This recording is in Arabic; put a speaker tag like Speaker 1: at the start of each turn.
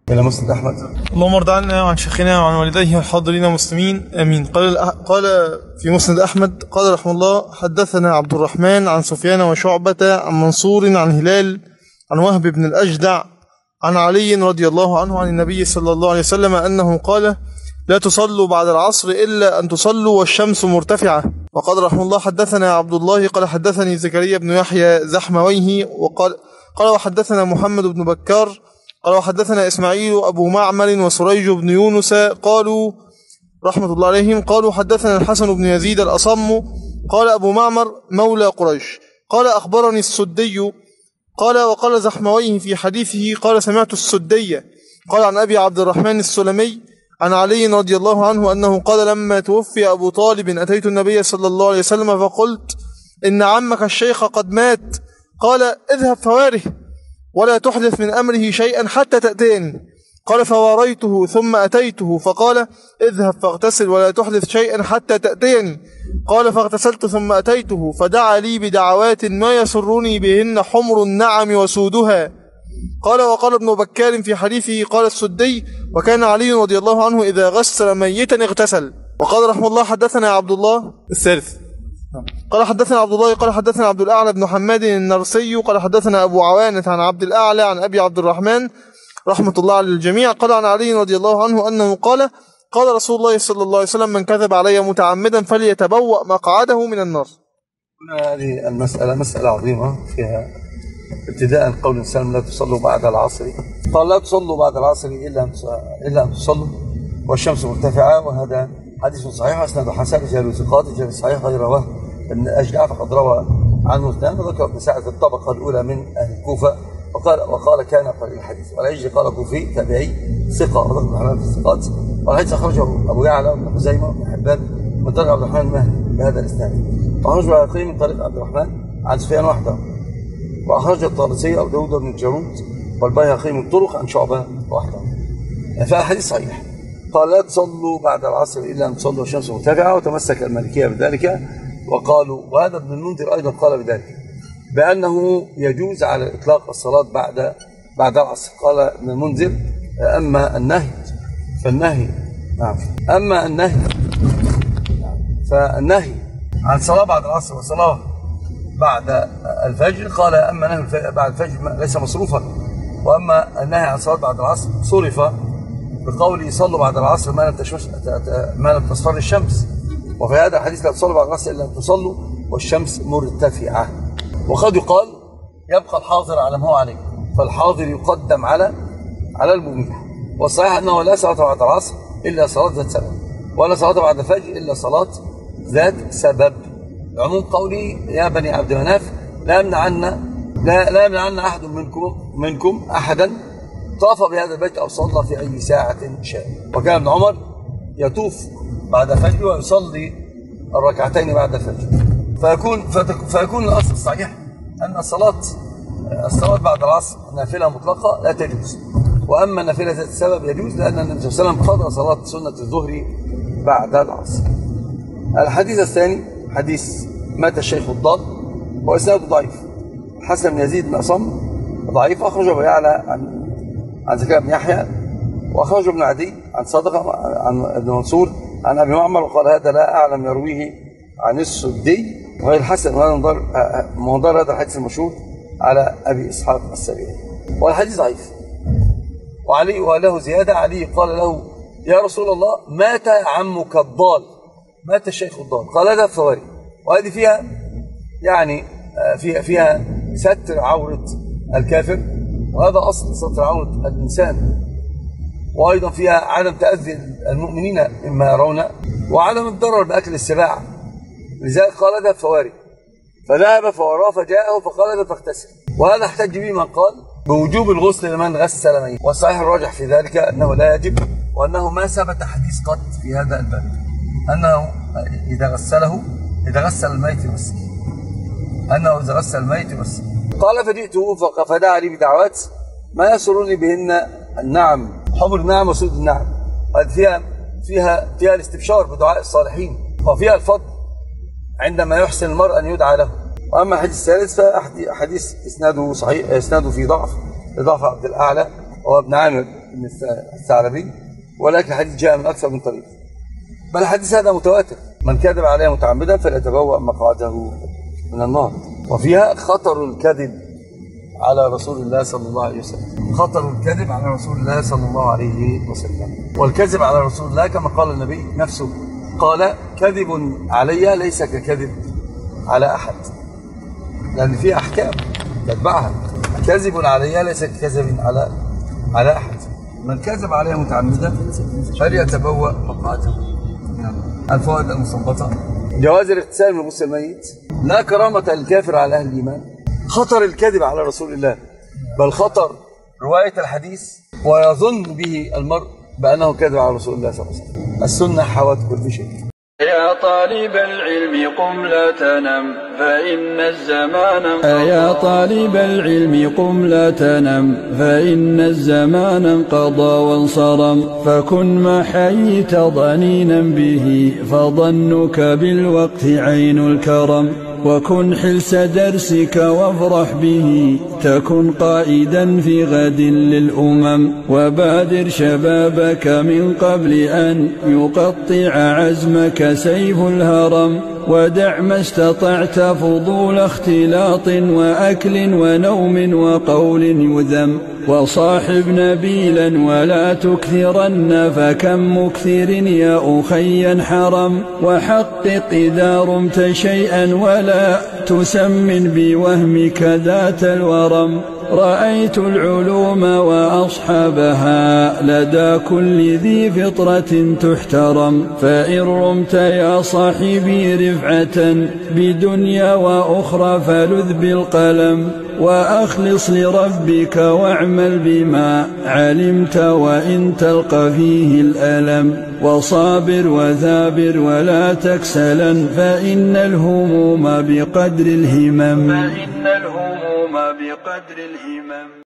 Speaker 1: إلى مسند أحمد.
Speaker 2: اللهم ارض عنا وعن شيخنا وعن والديه والحاضرين المسلمين آمين. قال في مسند أحمد قال رحمه الله: حدثنا عبد الرحمن عن سفيان وشعبة عن منصور عن هلال عن وهب بن الأجدع عن علي رضي الله عنه عن النبي صلى الله عليه وسلم أنه قال: لا تصلوا بعد العصر إلا أن تصلوا والشمس مرتفعة. وقال رحمه الله: حدثنا عبد الله قال حدثني زكريا بن يحيى زحمويه قال وحدثنا محمد بن بكار قال وحدثنا إسماعيل أبو معمر وسريج بن يونس قالوا رحمة الله عليهم قالوا حدثنا الحسن بن يزيد الأصم قال أبو معمر مولى قريش قال أخبرني السدي قال وقال زحمويه في حديثه قال سمعت السدي قال عن أبي عبد الرحمن السلمي عن علي رضي الله عنه أنه قال: لما توفي أبو طالب أتيت النبي صلى الله عليه وسلم فقلت: إن عمك الشيخ قد مات. قال: اذهب فواره ولا تحدث من أمره شيئا حتى تأتيني. قال: فواريته ثم أتيته فقال: اذهب فاغتسل ولا تحدث شيئا حتى تأتيني. قال: فاغتسلت ثم أتيته فدعا لي بدعوات ما يسرني بهن حمر النعم وسودها. قال وقال ابن بكار في حديثه قال السدي: وكان علي رضي الله عنه إذا غسل ميتا اغتسل. وقال رحمه الله: حدثنا عبد الله الثالث قال حدثنا عبد الله قال حدثنا عبد الأعلى بن حماد النرسي قال حدثنا أبو عوانة عن عبد الأعلى عن أبي عبد الرحمن رحمة الله على الجميع قال عن علي رضي الله عنه أنه قال: قال رسول الله صلى الله عليه وسلم: من كذب علي متعمدا فليتبوأ مقعده من النار.
Speaker 1: هنا هذه المسألة مسألة عظيمة فيها ابتداء قول الإنسان: لا تصلوا بعد العصر. قال: لا تصلوا بعد العصر إلا أن تصلوا والشمس مرتفعة. وهذا حديث صحيح أسناد حسن رجال ثقات رجال صحيح غير رواه ابن أجدع فقد روى عنه اثنان. وذكر ابن سعد الطبقة الأولى من أهل الكوفة وقال كان قليل الحديث. والعجلي قال كوفي تابعي ثقة وذكر ابن حبان في الثقات. والحديث أخرجه أبو يعلى وابن خزيمة وابن حبان من طريق عبد الرحمن المهدي بهذا الإسناد. وأخرجه البيهقي من طريق عبد الرحمن عن سفيان وحده. وأخرج الطالسي أبو داود بن الجارود والبيهقي من طرق عن شعبة وحده. فالحديث صحيح. قال: لا تصلوا بعد العصر إلا أن تصلوا الشمس مرتفعة. وتمسك المالكية بذلك وقالوا، وهذا ابن المنذر أيضا قال بذلك، بأنه يجوز على إطلاق الصلاة بعد العصر. قال ابن المنذر: أما النهي فالنهي أما النهي فالنهي عن صلاة بعد العصر وصلاة بعد الفجر، قال: أما نهي بعد الفجر ليس مصروفا، وأما النهي عن صلاة بعد العصر صرف بقوله: صلوا بعد العصر ما لم تصفر الشمس. وفي هذا الحديث: لا تصلوا بعد العصر إلا أن تصلوا والشمس مرتفعة. وقد يقال: يبقى الحاضر على ما هو عليه، فالحاضر يقدم على المبيح. والصحيح أنه لا صلاة بعد العصر إلا صلاة ذات سبب، ولا صلاة بعد الفجر إلا صلاة ذات سبب. عموم قولي: يا بني عبد مناف لا يمنعن أحد منكم أحدا طاف بهذا البيت أو صلى في أي ساعة شاء. وكان ابن عمر يطوف بعد الفجر ويصلي الركعتين بعد الفجر. فيكون الأصل الصحيح أن الصلاة بعد العصر نافلة مطلقة لا تجوز، وأما النافلة ذات السبب يجوز، لأن النبي صلى الله عليه وسلم قضى صلاة سنة الظهر بعد العصر. الحديث الثاني حديث مات الشيخ الضال وإسناده ضعيف. حسن بن يزيد بن أصم ضعيف. أخرجه أبو يعلى عن زكريا بن يحيى، وأخرجه ابن عدي عن صدقة عن ابن منصور عن أبي معمر، وقال: هذا لا أعلم يرويه عن السدي وغير الحسن. وهذا منظر هذا الحديث المشهور على أبي إسحاق السبيعي. والحديث ضعيف. وعلي وله زيادة: علي قال له: يا رسول الله، مات عمك الضال، مات الشيخ الضال. قال: هذا فواري. وهذه فيها يعني فيها ستر عورة الكافر، وهذا أصل ستر عورة الإنسان. وأيضا فيها عدم تأذي المؤمنين مما يرون، وعدم الضرر بأكل السباع. لذلك قال: هذا فواري. فذهب فوراه فجاءه فقال: هذا فاغتسل. وهذا احتج به من قال بوجوب الغسل لمن غسل ميت. والصحيح الراجح في ذلك أنه لا يجب، وأنه ما ثبت حديث قط في هذا الباب أنه إذا غسل الميت بس، قال: فجئته فدعا لي بدعوات ما يسرني بهن النعم، حمر النعم وسود النعم. فيها الاستبشار بدعاء الصالحين، وفيها الفضل عندما يحسن المرء أن يدعى له. وأما الحديث الثالث فحديث إسناده صحيح، إسناده في ضعف عبد الأعلى وابن عامر بن الثعلبي، ولكن الحديث جاء من أكثر من طريق، بل الحديث هذا متواتر: من كذب عليه متعمدا فليتبوأ مقعده من النار. وفيها خطر الكذب على رسول الله صلى الله عليه وسلم، خطر الكذب على رسول الله صلى الله عليه وسلم. والكذب على رسول الله كما قال النبي نفسه، قال: كذب علي ليس ككذب على أحد، لأن فيها أحكام تتبعها. كذب علي ليس ككذب على أحد. من كذب عليه متعمدا فليتبوأ مقعده. الفوائد المستنبطة: جواز الاغتسال من غسل الميت، لا كرامة للكافر على أهل الإيمان. خطر الكذب على رسول الله، بل خطر رواية الحديث ويظن به المرء بأنه كذب على رسول الله صلى الله عليه وسلم. السنة حوت كل شيء.
Speaker 3: يا طالب العلم قم لا تنم فإن الزمان يا طالب العلم قم لا تنم فإن الزمان انقضى وانصرم، فكن ما حييت ضنينا به فظنك بالوقت عين الكرم، وكن حلس درسك وافرح به تكن قائدا في غد للأمم، وبادر شبابك من قبل أن يقطع عزمك سيف الهرم، ودع ما استطعت فضول اختلاط وأكل ونوم وقول يذم، وصاحب نبيلا ولا تكثرن فكم مكثر يا أخي حرم، وحقق إذا رمت شيئا ولا تسمن بوهمك ذات الورم، رأيت العلوم وأصحابها لدى كل ذي فطرة تحترم، فإن رمت يا صاحبي رفعة بدنيا وأخرى فلذ بالقلم، وأخلص لربك واعمل بما علمت وإن تلقى فيه الألم، وصابر وثابر ولا تكسلا فإن الهموم بقدر الهمم.